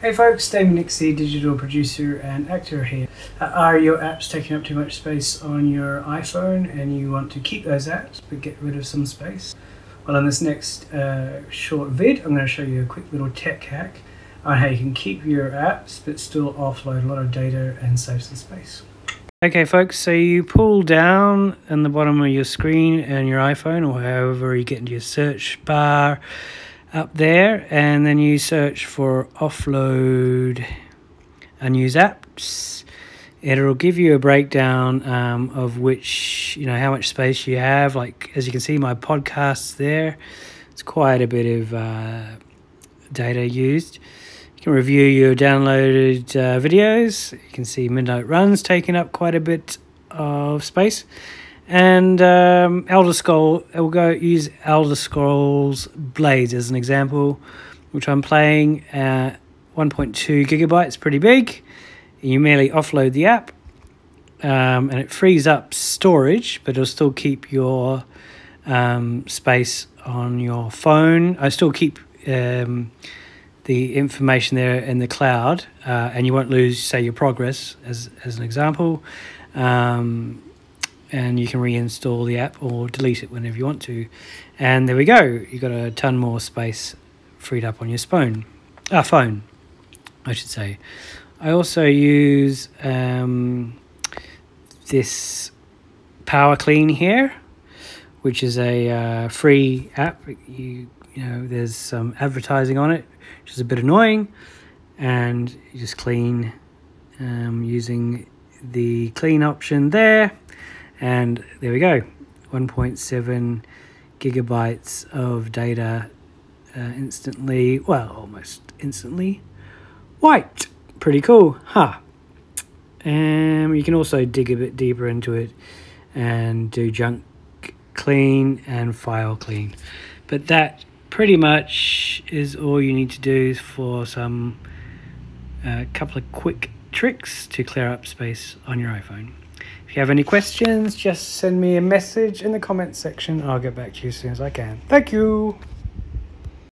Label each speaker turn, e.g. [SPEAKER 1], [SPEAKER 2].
[SPEAKER 1] Hey folks, Damon Nixie, digital producer and actor here. Are your apps taking up too much space on your iPhone and you want to keep those apps but get rid of some space? Well, in this next short vid, I'm going to show you a quick little tech hack on how you can keep your apps but still offload a lot of data and save some space. Okay folks, so you pull down on the bottom of your screen and your iPhone, or however you get into your search bar up there, and then you search for offload unused apps. It'll give you a breakdown of which, how much space you have. Like, as you can see, my podcasts there, it's quite a bit of data used. You can review your downloaded videos. You can see Midnight Run's taking up quite a bit of space. And Elder Scrolls, we'll use Elder Scrolls Blades as an example, which I'm playing at 1.2 gigabytes, pretty big. You merely offload the app, and it frees up storage, but it'll still keep your space on your phone. I still keep the information there in the cloud, and you won't lose, say, your progress, as an example. And you can reinstall the app or delete it whenever you want to. And there we go. You've got a ton more space freed up on your phone, I should say. I also use this Power Clean here, which is a free app. There's some advertising on it, which is a bit annoying. And you just clean using the clean option there. And there we go, 1.7 gigabytes of data instantly, well, almost instantly wiped. Pretty cool, huh? And you can also dig a bit deeper into it and do junk clean and file clean. But that pretty much is all you need to do for some couple of quick tricks to clear up space on your iPhone. If you have any questions, just send me a message in the comments section. I'll get back to you as soon as I can. Thank you.